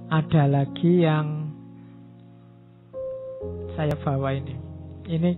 ada lagi yang saya bawa ini. Ini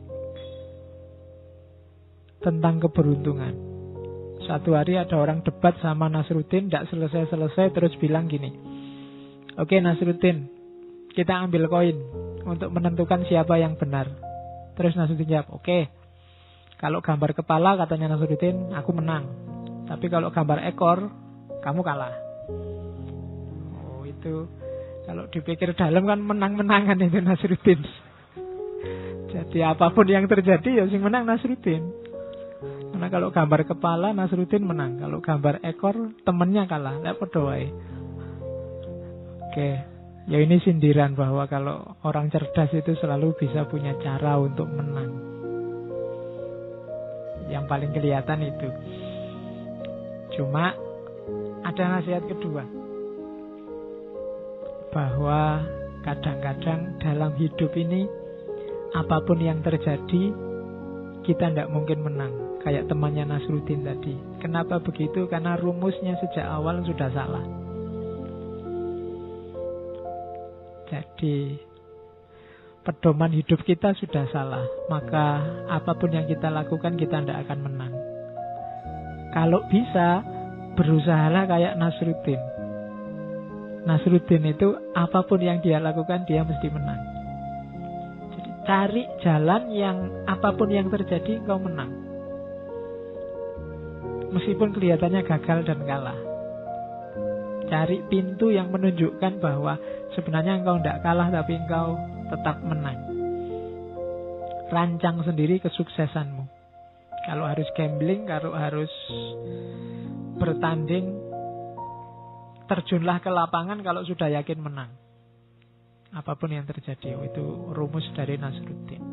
tentang keberuntungan. Suatu hari ada orang debat sama Nasruddin, tidak selesai-selesai, terus bilang gini, oke Nasruddin, kita ambil koin untuk menentukan siapa yang benar. Terus Nasruddin jawab, oke, kalau gambar kepala katanya Nasruddin, aku menang. Tapi kalau gambar ekor, kamu kalah. Oh itu, kalau dipikir dalam kan menang-menangan itu Nasruddin. Jadi apapun yang terjadi ya sing menang Nasruddin. Karena kalau gambar kepala Nasruddin menang, kalau gambar ekor temennya kalah. Tidak pedawai. Oke, ya ini sindiran bahwa kalau orang cerdas itu selalu bisa punya cara untuk menang. Yang paling kelihatan itu. Cuma ada nasihat kedua, bahwa kadang-kadang dalam hidup ini apapun yang terjadi kita tidak mungkin menang. Kayak temannya Nasruddin tadi. Kenapa begitu? Karena rumusnya sejak awal sudah salah. Jadi pedoman hidup kita sudah salah. Maka apapun yang kita lakukan kita tidak akan menang. Kalau bisa, berusahalah kayak Nasruddin. Nasruddin itu apapun yang dia lakukan dia mesti menang. Jadi cari jalan yang apapun yang terjadi kau menang. Meskipun kelihatannya gagal dan kalah. Cari pintu yang menunjukkan bahwa sebenarnya engkau tidak kalah tapi engkau tetap menang. Rancang sendiri kesuksesanmu. Kalau harus gambling, kalau harus bertanding, terjunlah ke lapangan kalau sudah yakin menang. Apapun yang terjadi, itu rumus dari Nasruddin.